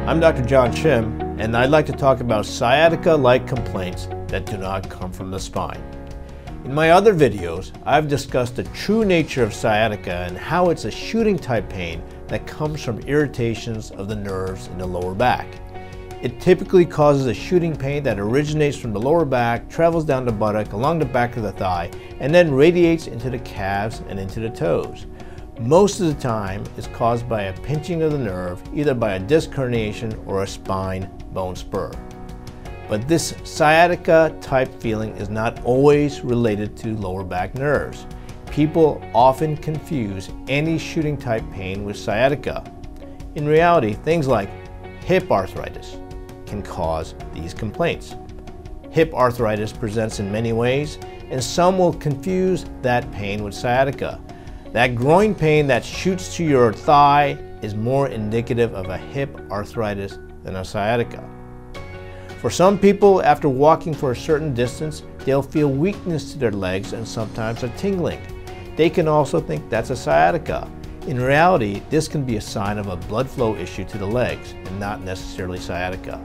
I'm Dr. John Shim, and I'd like to talk about sciatica-like complaints that do not come from the spine. In my other videos, I've discussed the true nature of sciatica and how it's a shooting type pain that comes from irritations of the nerves in the lower back. It typically causes a shooting pain that originates from the lower back, travels down the buttock, along the back of the thigh, and then radiates into the calves and into the toes. Most of the time, it's caused by a pinching of the nerve, either by a disc herniation or a spine bone spur. But this sciatica-type feeling is not always related to lower back nerves. People often confuse any shooting type pain with sciatica. In reality, things like hip arthritis can cause these complaints. Hip arthritis presents in many ways, and some will confuse that pain with sciatica. That groin pain that shoots to your thigh is more indicative of a hip arthritis than a sciatica. For some people, after walking for a certain distance, they'll feel weakness to their legs and sometimes a tingling. They can also think that's a sciatica. In reality, this can be a sign of a blood flow issue to the legs and not necessarily sciatica.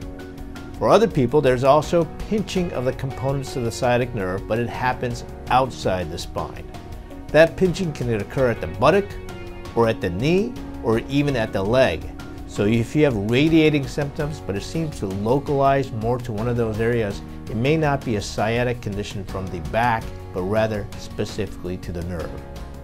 For other people, there's also pinching of the components of the sciatic nerve, but it happens outside the spine. That pinching can occur at the buttock, or at the knee, or even at the leg. So if you have radiating symptoms, but it seems to localize more to one of those areas, it may not be a sciatic condition from the back, but rather specifically to the nerve.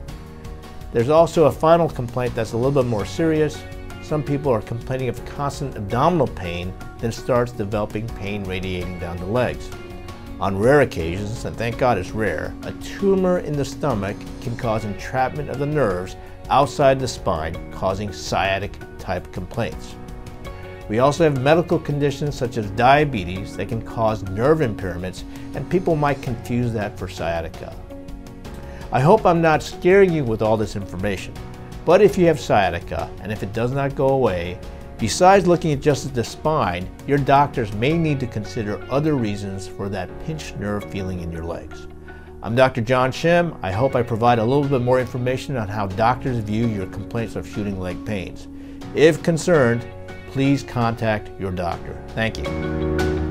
There's also a final complaint that's a little bit more serious. Some people are complaining of constant abdominal pain, then starts developing pain radiating down the legs. On rare occasions, and thank God it's rare, a tumor in the stomach can cause entrapment of the nerves outside the spine, causing sciatic-type complaints. We also have medical conditions such as diabetes that can cause nerve impairments, and people might confuse that for sciatica. I hope I'm not scaring you with all this information, but if you have sciatica and if it does not go away, besides looking at just the spine, your doctors may need to consider other reasons for that pinched nerve feeling in your legs. I'm Dr. John Shim. I hope I provide a little bit more information on how doctors view your complaints of shooting leg pains. If concerned, please contact your doctor. Thank you.